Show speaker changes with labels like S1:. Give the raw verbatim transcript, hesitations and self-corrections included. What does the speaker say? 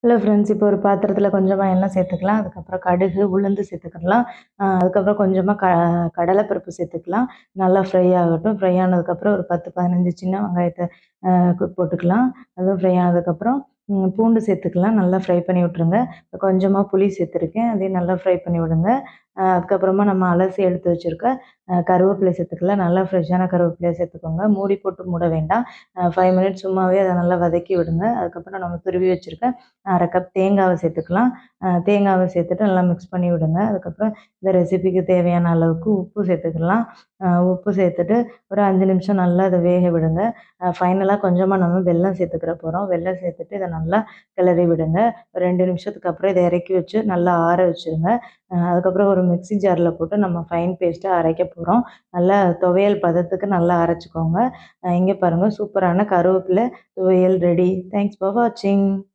S1: Hello friends, இப்போ ஒரு பாத்திரத்தில் கொஞ்சமாக எண்ணெய் சேர்த்துக்கலாம். அதுக்கப்புறம் கடுகு, உளுந்து சேர்த்துக்கலாம். அதுக்கப்புறம் கொஞ்சமாக க கடலைப்பருப்பு சேர்த்துக்கலாம். நல்லா ஃப்ரை ஆகட்டும். ஃப்ரை ஆனதுக்கப்புறம் ஒரு பத்து பதினஞ்சு சின்ன வெங்காயத்தை போட்டுக்கலாம். அதுவும் ஃப்ரை ஆனதுக்கப்புறம் பூண்டு சேர்த்துக்கலாம். நல்லா ஃப்ரை பண்ணி விட்ருங்க. கொஞ்சமாக புளி சேர்த்துருக்கேன். அதையும் நல்லா ஃப்ரை பண்ணி விடுங்க. அதுக்கப்புறமா நம்ம அலசி எடுத்து வச்சுருக்க கருவேப்பிலை சேர்த்துக்கலாம். நல்லா ஃப்ரெஷ்ஷான கருவேப்பிலையை சேர்த்துக்கோங்க. மூடி போட்டு மூட வேண்டாம். ஃபைவ் மினிட்ஸ் சும்மாவே அதை நல்லா வதக்கி விடுங்க. அதுக்கப்புறம் நம்ம துருவி வச்சுருக்க அரை கப் தேங்காவை சேர்த்துக்கலாம். தேங்காவை சேர்த்துட்டு நல்லா மிக்ஸ் பண்ணி விடுங்க. அதுக்கப்புறம் இந்த ரெசிபிக்கு தேவையான அளவுக்கு உப்பு சேர்த்துக்கலாம். உப்பு சேர்த்துட்டு ஒரு அஞ்சு நிமிஷம் நல்லா அதை வேக விடுங்க. ஃபைனலாக கொஞ்சமாக நம்ம வெல்லம் சேர்த்துக்கிற போகிறோம். வெல்லம் சேர்த்துட்டு இதை நல்லா கிளறி விடுங்க. ரெண்டு நிமிஷத்துக்கு அப்புறம் இதை இறக்கி வச்சு நல்லா ஆற வச்சுருங்க. அதுக்கப்புறம் ஒரு மிக்ஸி ஜாரில் போட்டு நம்ம ஃபைன் பேஸ்ட்டாக அரைக்க போகிறோம். நல்லா துவையல் பதத்துக்கு நல்லா அரைச்சிக்கோங்க. இங்கே பாருங்கள், சூப்பரான கருவேப்பிலை துவையல் ரெடி. தேங்க்ஸ் ஃபார் வாட்சிங்.